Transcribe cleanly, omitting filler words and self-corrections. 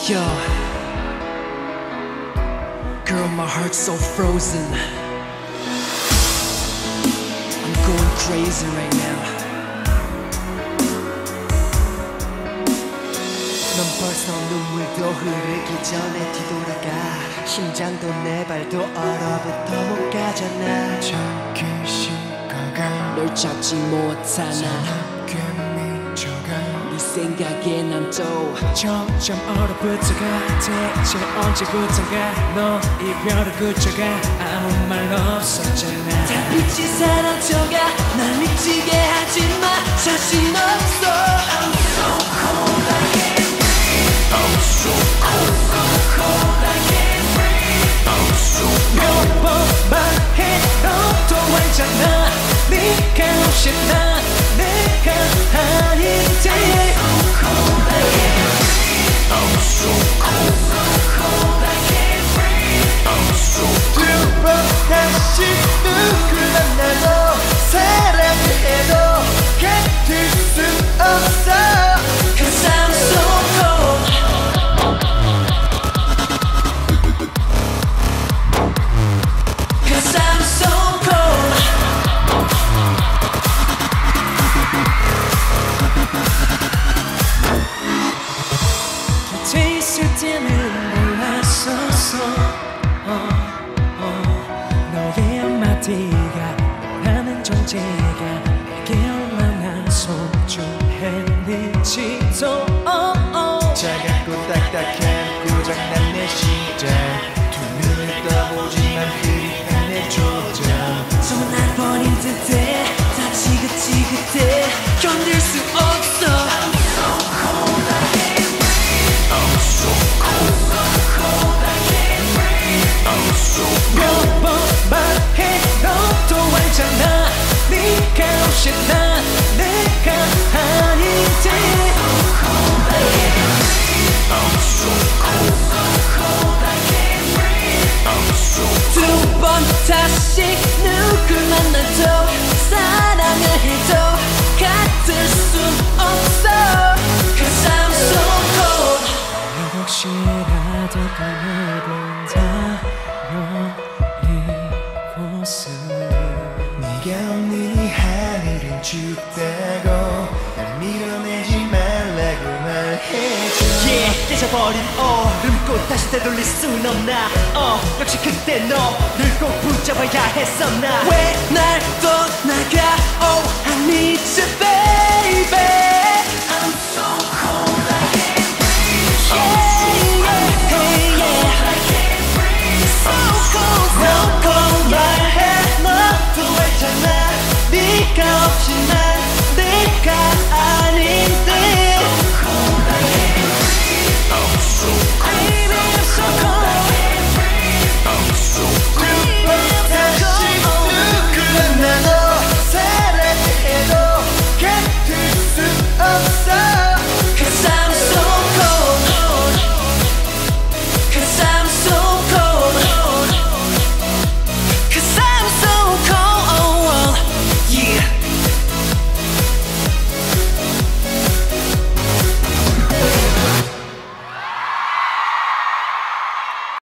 Yo, girl, my heart's so frozen. I'm going crazy right now. 넌 벌써 눈물도 흐르기 전에 뒤돌아가. 심장도 내 발도 얼어붙어 못 가잖아. 저기 식어가 널 잡지 못하나. 네 생각에 난 또 점점 얼어붙어가. 대체 언제부턴가 너 이별을 그쳐가. 아무 말 없었잖아. 달빛이 사라져가. 날 미치게 하지마. 자신 없어. I'm so cold, I can't breathe. I'm so cold, cold, I can't breathe. I'm so 몇 번만 해도 알잖아. 네가 없이 난 내가 아닌데. I'm so cold, cold, I can't breathe. I'm so 두 번 다시 누굴 만나도 사랑을 해도 같을 수 없어. Cause I'm so cold. Cause I'm so cold. 곁에 있을 때는 몰랐었어. 너의 한마디가 너라는 존재가 내게 얼마나 소중했는지도 차갑고 딱딱한 고장난 내 시작. 두 눈을 떠보지만 흐릿한 내 조작. 소문날 버린 듯해. 다 지긋지긋해. 견딜 수 없어. I'm so cold, I can't breathe. I'm so cold, cold, I can't breathe. I'm so 몇 번만 해도 알잖아. 네가 없이 난 내가 아닌데. I'm so cold, cold, I can't breathe. I'm so 두 번 다시 누굴 만나도 사랑을 해도 같을 순 없어. Cause I'm so cold. 혹시라도 떠나본다면 이곳은 네가 없는 이 하늘은 춥다고 날 밀어내지 말라고 말해줘. Yeah, 깨져버린 얼음꽃 다시 되돌릴 순 없나. 역시 그때 너를 꼭 붙잡아야 했었나. 왜 날 떠나가. Oh, I need you back.